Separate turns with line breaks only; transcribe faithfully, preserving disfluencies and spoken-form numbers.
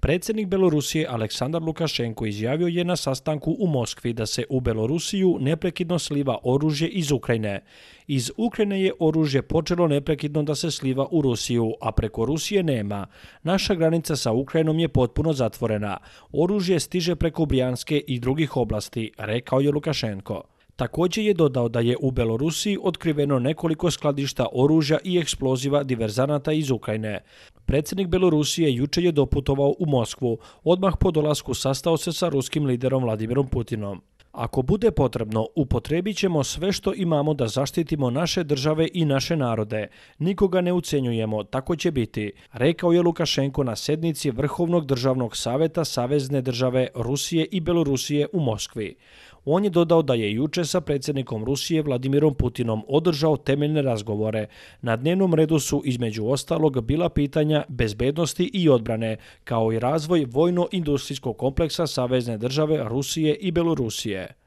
Predsjednik Belorusije Aleksandar Lukašenko izjavio je na sastanku u Moskvi da se u Belorusiju neprekidno sliva oružje iz Ukrajine. Iz Ukrajine je oružje počelo neprekidno da se sliva u Rusiju, a preko Rusije nema. Naša granica sa Ukrajinom je potpuno zatvorena. Oružje stiže preko Brjanske i drugih oblasti, rekao je Lukašenko. Također je dodao da je u Belorusiji otkriveno nekoliko skladišta oružja i eksploziva diverzanata iz Ukrajine. Predsjednik Belorusije jučer je doputovao u Moskvu, odmah po dolasku sastao se sa ruskim liderom Vladimirom Putinom. Ako bude potrebno, upotrijebit ćemo sve što imamo da zaštitimo naše države i naše narode. Nikoga ne ucenjujemo, tako će biti, rekao je Lukašenko na sjednici Vrhovnog državnog savjeta Savezne države Rusije i Belorusije u Moskvi. On je dodao da je jučer sa predsjednikom Rusije Vladimirom Putinom održao temeljne razgovore. Na dnevnom redu su između ostalog bila pitanja bezbednosti i odbrane, kao i razvoj vojno-industrijskog kompleksa Savezne države Rusije i Belorusije.